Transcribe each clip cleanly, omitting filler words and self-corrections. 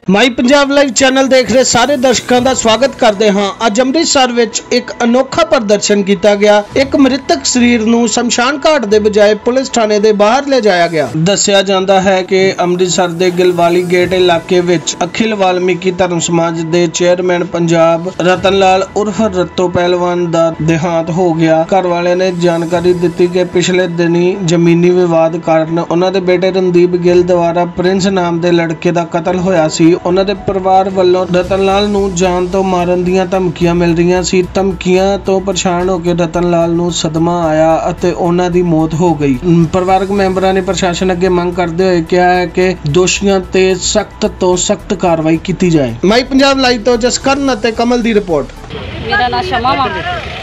ਮਾਈ Punjab live channel ਦੇਖ ਰਹੇ ਸਾਰੇ ਦਰਸ਼ਕਾਂ ਦਾ ਸਵਾਗਤ ਕਰਦੇ ਹਾਂ। ਅੱਜ ਅੰਮ੍ਰਿਤਸਰ ਵਿੱਚ ਇੱਕ ਅਨੋਖਾ ਪ੍ਰਦਰਸ਼ਨ ਕੀਤਾ ਗਿਆ। ਇੱਕ ਮ੍ਰਿਤਕ ਸਰੀਰ ਨੂੰ ਸ਼ਮਸ਼ਾਨ ਘਾਟ ਦੇ ਬਜਾਏ ਪੁਲਿਸ ਥਾਣੇ ਦੇ ਬਾਹਰ ਲੈ ਜਾਇਆ ਗਿਆ। ਦੱਸਿਆ ਜਾਂਦਾ ਹੈ ਕਿ ਅੰਮ੍ਰਿਤਸਰ ਦੇ ਗਿਲਵਾਲੀ ਗੇਟ ਇਲਾਕੇ ਵਿੱਚ ਅਖਿਲ ਵਾਲਮੀਕੀ ਧਰਮ ਸਮਾਜ ਦੇ ਚੇਅਰਮੈਨ ਪੰਜਾਬ ਰਤਨ ਲਾਲ ਉਰਫ ਰੱਤੋ ਪਹਿਲਵਾਨ ਦਾ ਦੇਹਾਂਤ ਹੋ ਗਿਆ। ਘਰ ਵਾਲਿਆਂ ਨੇ ਜਾਣਕਾਰੀ ਦਿੱਤੀ ਕਿ ਪਿਛਲੇ ਦਿਨੀ ਜ਼ਮੀਨੀ ਵਿਵਾਦ ਕਾਰਨ ਉਹਨਾਂ ਦੇ ਬੇਟੇ ਰਣਦੀਪ ਗਿੱਲ ਦੁਆਰਾ ਪ੍ਰਿੰਸ ਨਾਮ ਦੇ ਲੜਕੇ ਦਾ ਕਤਲ ਹੋਇਆ ਸੀ। ਉਹਨਾਂ ਦੇ ਪਰਿਵਾਰ ਵੱਲੋਂ ਰਤਨ ਲਾਲ ਨੂੰ ਜਾਨ ਤੋਂ ਮਾਰਨ ਦੀਆਂ ਧਮਕੀਆਂ ਮਿਲ ਰਹੀਆਂ ਸੀ। ਧਮਕੀਆਂ ਤੋਂ ਪਰੇਸ਼ਾਨ ਹੋ ਕੇ ਰਤਨ ਲਾਲ ਨੂੰ ਸਦਮਾ ਆਇਆ ਅਤੇ ਉਹਨਾਂ ਦੀ ਮੌਤ ਹੋ ਗਈ। ਪਰਿਵਾਰਕ ਮੈਂਬਰਾਂ ਨੇ ਪ੍ਰਸ਼ਾਸਨ ਅੱਗੇ ਮੰਗ ਕਰਦੇ ਹੋਏ ਕਿਹਾ ਹੈ ਕਿ ਦੋਸ਼ੀਆਂ ਤੇ ਸਖਤ ਤੋਂ ਸਖਤ ਕਾਰਵਾਈ ਕੀਤੀ ਜਾਏ। ਮਾਈ ਪੰਜਾਬ ਲਾਈਵ ਤੋਂ ਜਸਕਰਨ ਅਤੇ ਕਮਲ ਦੀ ਰਿਪੋਰਟ। ਮੇਰਾ ਨਾਮ ਸ਼ਮਾ ਵਾ।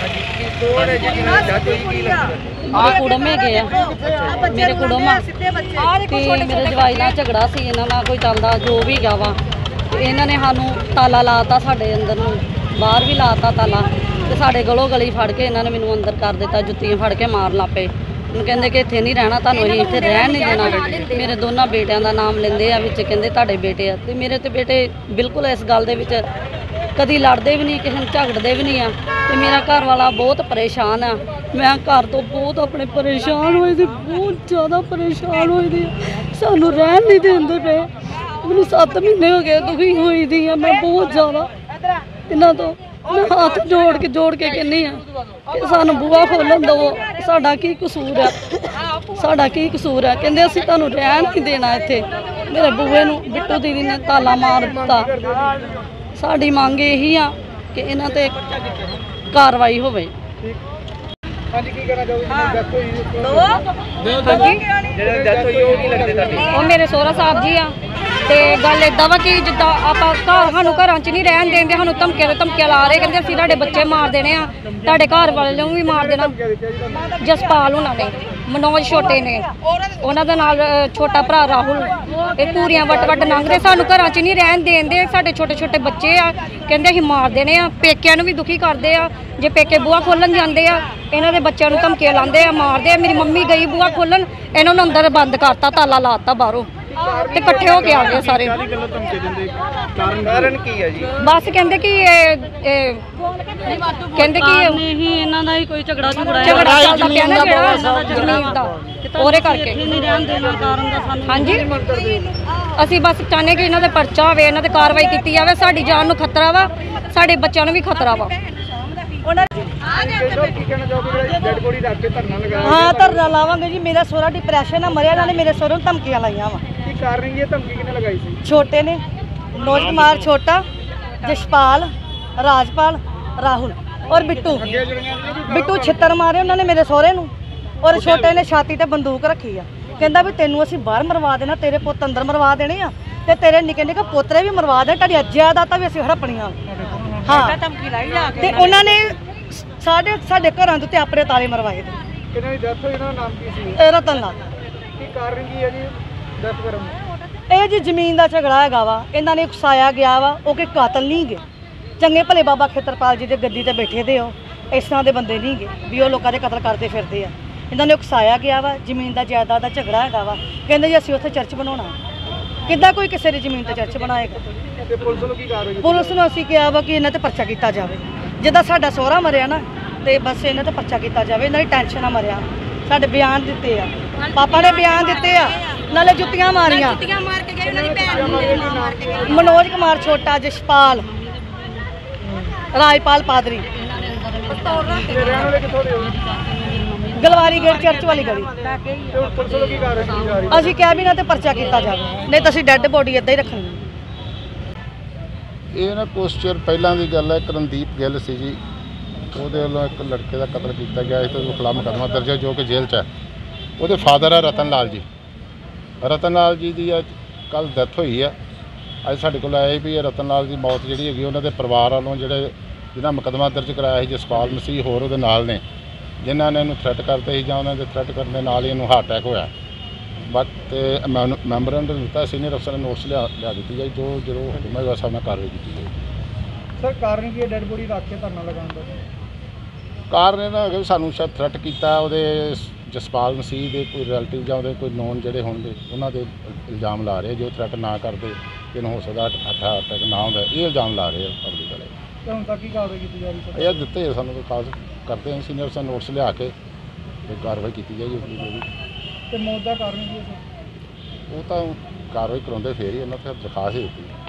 ਕੁੜਮ ਹੈਗੇ ਆ ਮੇਰੇ ਕੁੜਮ ਆ ਤੇ ਮੇਰੇ ਜਵਾਈ ਨਾਲ ਝਗੜਾ ਸੀ। ਇਹਨਾਂ ਨਾਲ ਕੋਈ ਚੱਲਦਾ ਜੋ ਵੀ ਹੈਗਾ ਵਾ। ਇਹਨਾਂ ਨੇ ਸਾਨੂੰ ਤਾਲਾ ਲਾਤਾ, ਸਾਡੇ ਅੰਦਰ ਨੂੰ ਬਾਹਰ ਵੀ ਲਾਤਾ ਤਾਲਾ ਤੇ ਸਾਡੇ ਗਲੋਂ ਗਲੀ ਫੜ ਕੇ ਇਹਨਾਂ ਨੇ ਮੈਨੂੰ ਅੰਦਰ ਕਰ ਦਿੱਤਾ। ਜੁੱਤੀਆਂ ਫੜ ਕੇ ਮਾਰਨ ਲੱਗ ਪਏ। ਹੁਣ ਕਹਿੰਦੇ ਕਿ ਇੱਥੇ ਨਹੀਂ ਰਹਿਣਾ, ਤੁਹਾਨੂੰ ਅਸੀਂ ਇੱਥੇ ਰਹਿਣ ਨਹੀਂ ਦੇਣਾ। ਮੇਰੇ ਦੋਨਾਂ ਬੇਟਿਆਂ ਦਾ ਨਾਮ ਲੈਂਦੇ ਆ ਵਿੱਚ, ਕਹਿੰਦੇ ਤੁਹਾਡੇ ਬੇਟੇ ਆ ਤੇ ਮੇਰੇ ਤੇ ਬੇਟੇ ਬਿਲਕੁਲ ਇਸ ਗੱਲ ਦੇ ਵਿੱਚ ਕਦੀ ਲੜਦੇ ਵੀ ਨਹੀਂ, ਕਿਸੇ ਨੂੰ ਝਗੜਦੇ ਵੀ ਨਹੀਂ ਆ। ਤੇ ਮੇਰਾ ਘਰ ਵਾਲਾ ਬਹੁਤ ਪਰੇਸ਼ਾਨ ਆ। ਮੈਂ ਘਰ ਤੋਂ ਬਹੁਤ ਆਪਣੇ ਪਰੇਸ਼ਾਨ ਹੋਈ ਸੀ, ਬਹੁਤ ਜ਼ਿਆਦਾ ਪਰੇਸ਼ਾਨ ਹੋਈ ਦੀ। ਸਾਨੂੰ ਰਹਿਣ ਨਹੀਂ ਦਿੰਦੇ ਪਏ। ਮੈਨੂੰ 7 ਮਹੀਨੇ ਹੋ ਗਏ ਦੁਖੀ ਹੋਈ ਦੀ ਆ ਮੈਂ ਬਹੁਤ ਜ਼ਿਆਦਾ। ਇਹਨਾਂ ਤੋਂ ਮੈਂ ਹੱਥ ਜੋੜ ਕੇ ਕਹਿੰਦੀ ਆ ਕਿ ਸਾਨੂੰ ਬੂਹਾ ਖੋਲ੍ਹਣ ਦਿਓ। ਸਾਡਾ ਕੀ ਕਸੂਰ ਆ, ਸਾਡਾ ਕੀ ਕਸੂਰ ਆ। ਕਹਿੰਦੇ ਅਸੀਂ ਤੁਹਾਨੂੰ ਰਹਿਣ ਨਹੀਂ ਦੇਣਾ ਇੱਥੇ। ਮੇਰੇ ਬੂਹੇ ਨੂੰ ਬਿੱਟੂ ਦੀਦੀ ਨੇ ਤਾਲਾ ਮਾਰ ਦਿੱਤਾ। ਸਾਡੀ ਮੰਗ ਇਹੀ ਆ ਕਿ ਇਹਨਾਂ ਤੇ ਕਾਰਵਾਈ ਹੋਵੇ। ਉਹ ਮੇਰੇ ਸਹੁਰਾ ਸਾਹਿਬ ਜੀ ਆ ਤੇ ਗੱਲ ਏਦਾਂ ਵਾ ਕਿ ਜਿੱਦਾਂ ਆਪਾਂ ਸਾਨੂੰ ਘਰਾਂ 'ਚ ਨਹੀਂ ਰਹਿਣ ਦਿੰਦੇ, ਸਾਨੂੰ ਧਮਕੀਆਂ ਲਾ ਰਹੇ। ਕਹਿੰਦੇ ਅਸੀਂ ਤੁਹਾਡੇ ਬੱਚੇ ਮਾਰ ਦੇਣੇ ਆ, ਤੁਹਾਡੇ ਘਰ ਵਾਲੇ ਨੂੰ ਵੀ ਮਾਰ ਦੇਣਾ। ਜਸਪਾਲ ਉਹਨਾਂ ਨੇ, ਮਨੋਜ ਛੋਟੇ ਨੇ, ਉਹਨਾਂ ਦੇ ਨਾਲ ਛੋਟਾ ਭਰਾ ਰਾਹੁਲ, ਇਹ ਪੂਰੀਆਂ ਵੱਟ ਲੰਘਦੇ। ਸਾਨੂੰ ਘਰਾਂ 'ਚ ਨਹੀਂ ਰਹਿਣ ਦੇਂਦੇ। ਸਾਡੇ ਛੋਟੇ ਛੋਟੇ ਬੱਚੇ ਆ, ਕਹਿੰਦੇ ਅਸੀਂ ਮਾਰ ਦੇਣੇ ਆ। ਪੇਕਿਆਂ ਨੂੰ ਵੀ ਦੁਖੀ ਕਰਦੇ ਆ। ਜੇ ਪੇਕੇ ਬੂਹਾ ਖੋਲ੍ਹਣ ਜਾਂਦੇ ਆ ਇਹਨਾਂ ਦੇ ਬੱਚਿਆਂ ਨੂੰ ਧਮਕੀਆਂ ਲਾਉਂਦੇ ਆ, ਮਾਰਦੇ ਆ। ਮੇਰੀ ਮੰਮੀ ਗਈ ਬੂਹਾ ਖੋਲ੍ਹਣ, ਇਹਨਾਂ ਨੂੰ ਅੰਦਰ ਬੰਦ ਕਰਤਾ, ਤਾਲਾ ਲਾਤਾ ਬਾਹਰੋਂ ਤੇ ਇਕੱਠੇ ਹੋ ਕੇ ਆ ਗਏ ਸਾਰੇ। ਕਾਰਨ ਕੀ ਹੈ ਜੀ? ਬਸ ਕਹਿੰਦੇ ਕਿ ਨਹੀਂ ਇਹਨਾਂ ਦਾ ਹੀ ਕੋਈ ਝਗੜਾ ਚੱਲਦਾ ਪਿਆ ਨਾ ਜਿਹੜਾ ਜ਼ਮੀਨ ਦਾ, ਉਹਦੇ ਕਰਕੇ ਨਹੀਂ ਰਹਿਣ ਦੇਣਾ ਕਾਰਨ ਦਾ ਸਾਨੂੰ। ਹਾਂਜੀ, ਅਸੀਂ ਬਸ ਚਾਹੁੰਦੇ ਕਿ ਇਹਨਾਂ ਦੇ ਪਰਚਾ ਹੋਵੇ, ਇਹਨਾਂ ਤੇ ਕਾਰਵਾਈ ਕੀਤੀ ਜਾਵੇ। ਸਾਡੀ ਜਾਨ ਨੂੰ ਖਤਰਾ ਵਾ, ਸਾਡੇ ਬੱਚਿਆਂ ਨੂੰ ਵੀ ਖਤਰਾ ਵਾ। ਹਾਂ, ਧਰਨਾ ਲਾਵਾਂਗੇ ਜੀ। ਮੇਰਾ ਸਹੁਰਾ ਡਿਪਰੈਸ਼ਨ ਆ, ਮਰਿਆ। ਨਾਲੇ ਮੇਰੇ ਸਹੁਰੇ ਨੂੰ ਧਮਕੀਆਂ ਲਾਈਆਂ ਵਾ। ਕੀ ਕਾਰਨ ਹੈ? ਧਮਕੀ ਕਿਹਨੇ ਲਗਾਈ ਸੀ? ਛੋਟੇ ਨੇ, ਮਨੋਜ ਕੁਮਾਰ ਛੋਟਾ, ਜਸ਼ਪਾਲ, ਰਾਜਪਾਲ, ਰਾਹੁਲ ਔਰ ਬਿੱਟੂ ਛਿੱਤਰ ਮਾਰੇ ਉਹਨਾਂ ਨੇ ਮੇਰੇ ਸਹੁਰੇ ਨੂੰ। ਔਰ ਛੋਟੇ ਨੇ ਛਾਤੀ ਤੇ ਬੰਦੂਕ ਰੱਖੀ ਆ। ਕਹਿੰਦਾ ਵੀ ਤੈਨੂੰ ਅਸੀਂ ਬਾਹਰ ਮਰਵਾ ਦੇਣਾ, ਤੇਰੇ ਪੁੱਤ ਅੰਦਰ ਮਰਵਾ ਦੇਣੇ ਆ ਤੇ ਤੇਰੇ ਨਿੱਕੇ ਨਿੱਕੇ ਪੋਤਰੇ ਵੀ ਮਰਵਾ ਦੇ, ਤੁਹਾਡੀ ਜਾਇਦਾਦਾਂ ਵੀ ਅਸੀਂ ਹੜਪਣੀਆਂ। ਹਾਂ, ਧਮਕੀ ਲਾਈ ਜਾ ਕੇ ਤੇ ਉਹਨਾਂ ਨੇ ਸਾਡੇ ਘਰਾਂ ਦੇ ਉੱਤੇ ਆਪਣੇ ਤਾਲੇ ਮਰਵਾਏ ਤੇ। ਕਿਹਨਾਂ ਦੀ ਡੈਥ ਹੋਈ? ਇਹਨਾਂ ਦਾ ਨਾਮ ਕੀ ਸੀ? ਰਤਨ ਲਾਲ। ਕੀ ਕਾਰਨ ਕੀ ਹੈ ਜੀ ਡੈਥ ਕਰਨ ਦਾ? ਇਹ ਜੀ ਜ਼ਮੀਨ ਦਾ ਝਗੜਾ ਹੈਗਾ ਵਾ। ਇਹਨਾਂ ਨੇ ਉਕਸਾਇਆ ਗਿਆ ਵਾ। ਉਹ ਕੋਈ ਕਾਤਲ ਨਹੀਂ ਗੇ, ਚੰਗੇ ਭਲੇ ਬਾਬਾ ਖੇਤਰਪਾਲ ਜੀ ਦੇ ਗੱਦੀ ਤੇ ਬੈਠੇ ਦੇ ਹੋ। ਇਸ ਤਰ੍ਹਾਂ ਦੇ ਬੰਦੇ ਨਹੀਂ ਗੇ ਵੀ ਉਹ ਲੋਕਾਂ ਦੇ ਕਤਲ ਕਰਦੇ ਫਿਰਦੇ ਆ। ਇਹਨਾਂ ਨੇ ਉਕਸਾਇਆ ਗਿਆ ਵਾ। ਜ਼ਮੀਨ ਦਾ ਜਾਇਦਾਦ ਦਾ ਝਗੜਾ ਹੈਗਾ ਵਾ। ਕਹਿੰਦੇ ਜੀ ਅਸੀਂ ਉੱਥੇ ਚਰਚ ਬਣਾਉਣਾ। ਕਿੱਦਾਂ ਕੋਈ ਕਿਸੇ ਦੀ ਜ਼ਮੀਨ ਤੇ ਚਰਚ ਬਣਾਏਗਾ? ਤੇ ਪੁਲਿਸ ਨੂੰ ਕੀ ਕਾਰਵਾਈ? ਪੁਲਿਸ ਨੂੰ ਅਸੀਂ ਕਿਹਾ ਵਾ ਕਿ ਇਹਨਾਂ ਤੇ ਪਰਚਾ ਕੀਤਾ ਜਾਵੇ। ਜਿੱਦਾਂ ਸਾਡਾ ਸਹੁਰਾ ਮਰਿਆ ਨਾ, ਤੇ ਬਸ ਇਹਨਾਂ ਤੇ ਪਰਚਾ ਕੀਤਾ ਜਾਵੇ। ਇਹਨਾਂ ਦੀ ਟੈਨਸ਼ਨ ਆ ਮਰਿਆ। ਸਾਡੇ ਬਿਆਨ ਦਿੱਤੇ ਆ, ਪਾਪਾ ਨੇ ਬਿਆਨ ਦਿੱਤੇ ਆ, ਨਾਲੇ ਜੁੱਤੀਆਂ ਮਾਰੀਆਂ। ਮਨੋਜ ਕੁਮਾਰ ਛੋਟਾ, ਜਸ਼ਪਾਲ, ਰਾਜਪਾਲ ਪਾਦਰੀ। ਗਲਵਾਰੀ ਗੇਟ ਚਰਚ ਵਾਲੀ ਗਲੀ। ਅਸੀਂ ਕਿਹਾ ਵੀ ਇਹਨਾਂ ਤੇ ਪਰਚਾ ਕੀਤਾ ਜਾਵੇ, ਨਹੀਂ ਤਾਂ ਅਸੀਂ ਡੈੱਡ ਬੋਡੀ ਏਦਾਂ ਹੀ ਰੱਖਣੀ। ਇਹ ਨਾ ਪੋਸਚਰ ਪਹਿਲਾਂ ਦੀ ਗੱਲ ਹੈ। ਰਣਦੀਪ ਗਿੱਲ ਸੀ ਜੀ, ਉਹਦੇ ਵੱਲੋਂ ਇੱਕ ਲੜਕੇ ਦਾ ਕਤਲ ਕੀਤਾ ਗਿਆ ਸੀ ਤੇ ਉਹਦੇ ਖਿਲਾਫ ਮੁਕੱਦਮਾ ਦਰਜ ਹੈ ਜੋ ਕਿ ਜੇਲ੍ਹ 'ਚ ਹੈ। ਉਹਦੇ ਫਾਦਰ ਹੈ ਰਤਨ ਲਾਲ ਜੀ। ਰਤਨ ਲਾਲ ਜੀ ਦੀ ਅੱਜ ਕੱਲ੍ਹ ਡੈਥ ਹੋਈ ਹੈ। ਅੱਜ ਸਾਡੇ ਕੋਲ ਆਇਆ ਵੀ ਇਹ ਰਤਨ ਲਾਲ ਦੀ ਮੌਤ ਜਿਹੜੀ ਹੈਗੀ ਉਹਨਾਂ ਦੇ ਪਰਿਵਾਰ ਵੱਲੋਂ ਜਿਹਨਾਂ ਮੁਕੱਦਮਾ ਦਰਜ ਕਰਾਇਆ ਸੀ ਜਸਪਾਲ ਮਸੀਹ ਹੋਰ ਉਹਦੇ ਨਾਲ ਨੇ, ਜਿਨ੍ਹਾਂ ਨੇ ਇਹਨੂੰ ਥ੍ਰੈਟ ਕਰਦੇ ਸੀ ਜਾਂ ਉਹਨਾਂ ਦੇ ਥ੍ਰੈਟ ਕਰਨ ਦੇ ਨਾਲ ਹੀ ਇਹਨੂੰ ਹਾਰਟ ਅਟੈਕ ਹੋਇਆ। ਬਟ ਮੈਮੋਰੈਂਡਮ ਦਿੱਤਾ, ਸੀਨੀਅਰ ਅਫਸਰ ਨੇ ਨੋਟਸ ਲਿਆ ਦਿੱਤੀ ਜਾਏ, ਜੋ ਜਦੋਂ ਹੁਕਮ ਹੈ ਉਸ ਹਿਸਾਬ ਨਾਲ ਕਾਰਵਾਈ ਕੀਤੀ ਜਾਏ। ਸਰ ਕਾਰਨ ਕੀ ਹੈ ਡੈਡ ਬੋਡੀ ਰੱਖ ਕੇ ਧਰਨਾ ਲਗਾਉਣ ਦਾ? ਕਾਰਨ ਇਹਨਾਂ ਹੈਗਾ ਵੀ ਸਾਨੂੰ ਸ਼ਾਇਦ ਥ੍ਰੈਟ ਕੀਤਾ ਉਹਦੇ ਜਸਪਾਲ ਮਸੀਹ ਦੇ ਕੋਈ ਰਿਲੇਟਿਵ ਜਾਂ ਉਹਦੇ ਕੋਈ ਨੋਨ ਜਿਹੜੇ ਹੋਣਗੇ ਉਹਨਾਂ ਦੇ ਇਲਜ਼ਾਮ ਲਾ ਰਹੇ। ਜੋ ਥ੍ਰੈਟ ਨਾ ਕਰਦੇ ਇਹਨੂੰ ਹੋ ਸਕਦਾ ਅਟੈਕ ਨਾ ਹੁੰਦਾ, ਇਹ ਇਲਜ਼ਾਮ ਲਾ ਰਹੇ ਆ ਪਬਲਿਕ ਵਾਲੇ। ਤੇ ਹੁਣ ਤੱਕ ਕੀ ਕਾਰਵਾਈ ਕੀਤੀ ਜਾ ਰਹੀ ਹੈ? ਇਹ ਦਿੱਤੇ ਆ ਸਾਨੂੰ ਕਾਲ ਕਰਦੇ ਹਾਂ ਸੀਨੀਅਰ ਸਾਨੂੰ ਨੋਟਿਸ ਲਿਆ ਕੇ ਤੇ ਕਾਰਵਾਈ ਕੀਤੀ ਜਾਏਗੀ ਉਸ ਦੀ। ਤੇ ਮੌਤ ਦਾ ਕਾਰਨ ਕੀ ਹੈ ਸਰ? ਉਹ ਤਾਂ ਕਾਰਵਾਈ ਕਰਾਉਂਦੇ ਫੇਰ ਹੀ ਉਹਨਾਂ ਤੇ ਦਰਖਾਸਤ ਹੀ ਦਿੱਤੀ।